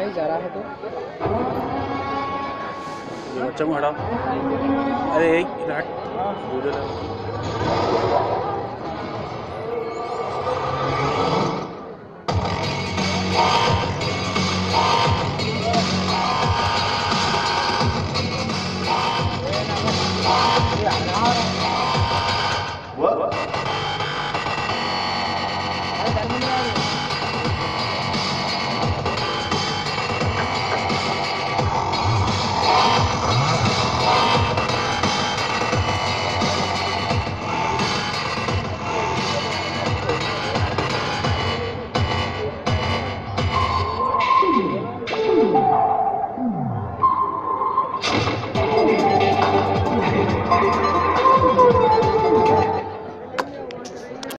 नहीं जा रहा है तो ये बच्चा को हटाओ। अरे एक वीडियो